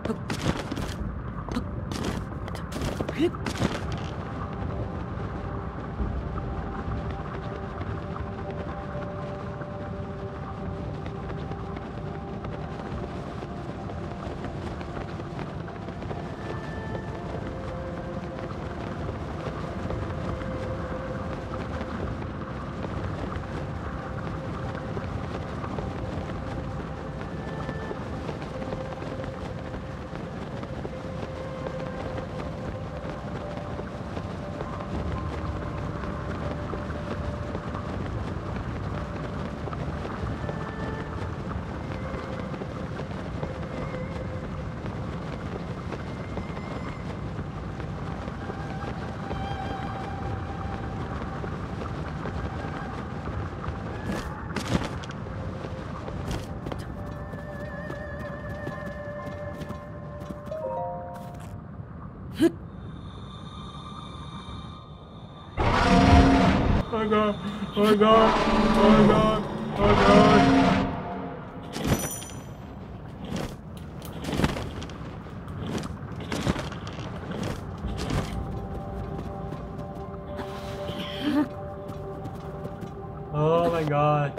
Oh god, oh god, oh god, oh god. Oh my god.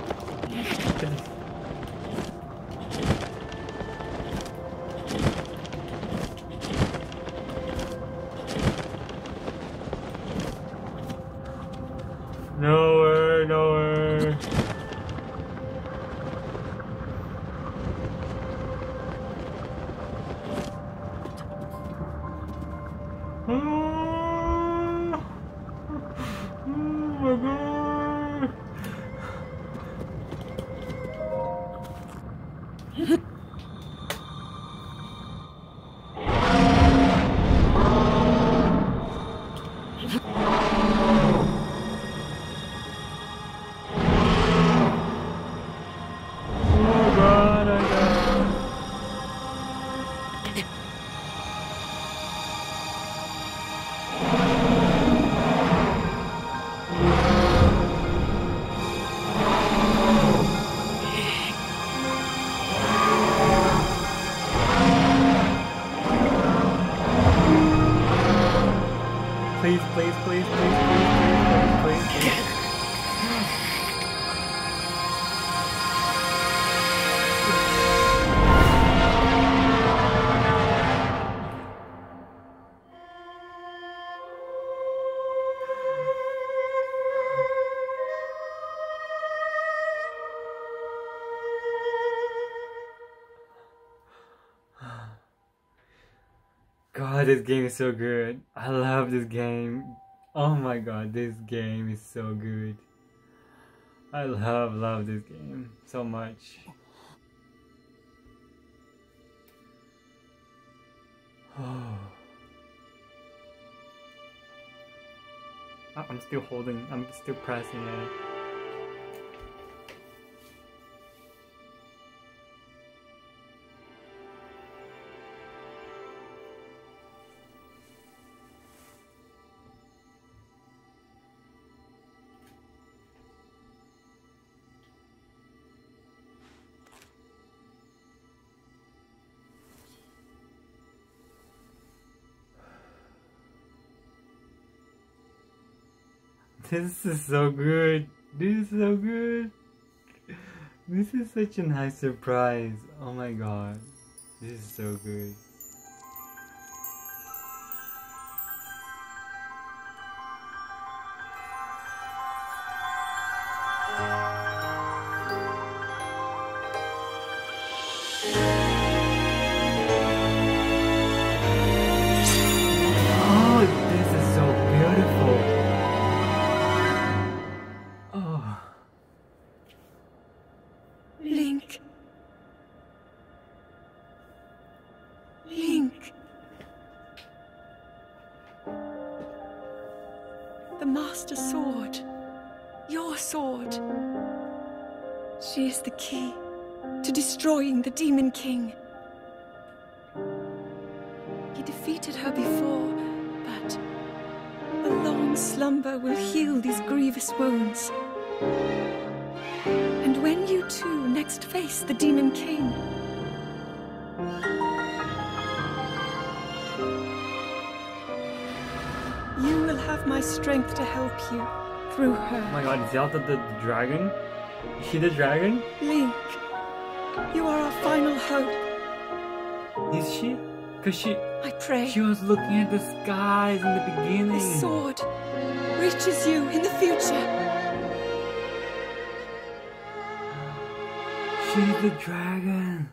Nowhere, nowhere. Oh my god. Please, please, please, please, please, please, please, please. God, this game is so good. I love this game. Oh my god, this game is so good. I love this game so much. Oh. I'm still holding, I'm still pressing it. This is so good. This is so good. This is such a nice surprise. Oh my god. This is so good. Oh, this is so beautiful. Link. Link. The Master Sword. Your sword. She is the key to destroying the Demon King. He defeated her before, but a long slumber will heal these grievous wounds. And when you two next face the Demon King, have my strength to help you through her. Oh my god, is Zelda the dragon? Is she the dragon? Link, you are our final hope. Is she? Cause I pray she was looking at the skies in the beginning. this sword reaches you in the future. She's the dragon.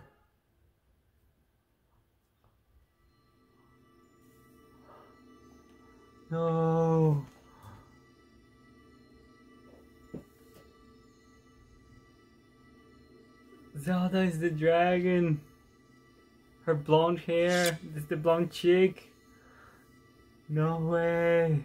No. Zelda is the dragon. Her blonde hair. This is the blonde chick. No way.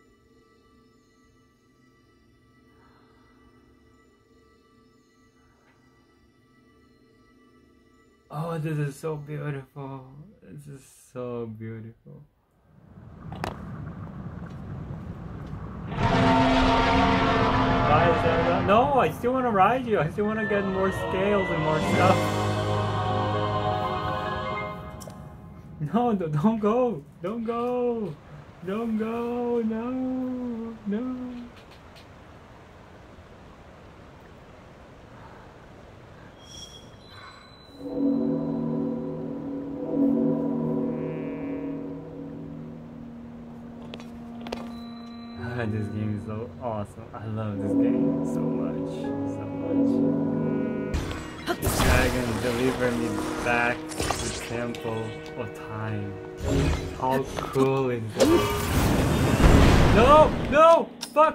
Oh, this is so beautiful. This is so beautiful. Bye, Zelda. No, I still want to ride you. I still want to get more scales and more stuff. No, don't go. Don't go. Don't go. No. No. This game is so awesome. I love this game so much. So much. The dragon delivered me back to the temple of time. How cool is this? No! No! Fuck!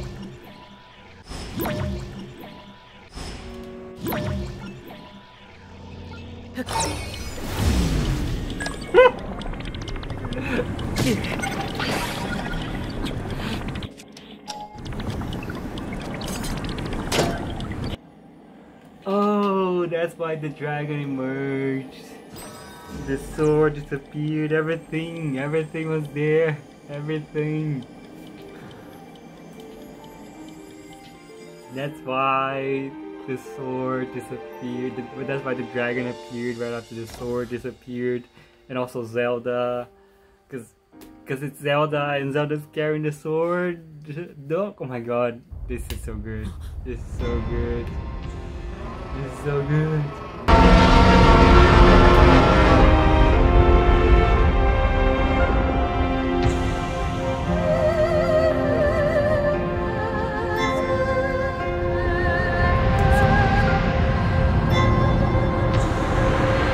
Oh, that's why the dragon emerged. The sword disappeared, everything was there, everything. That's why the sword disappeared, that's why the dragon appeared right after the sword disappeared. And also Zelda, cause it's Zelda and Zelda's carrying the sword. No, oh my god, this is so good, this is so good. This is so good.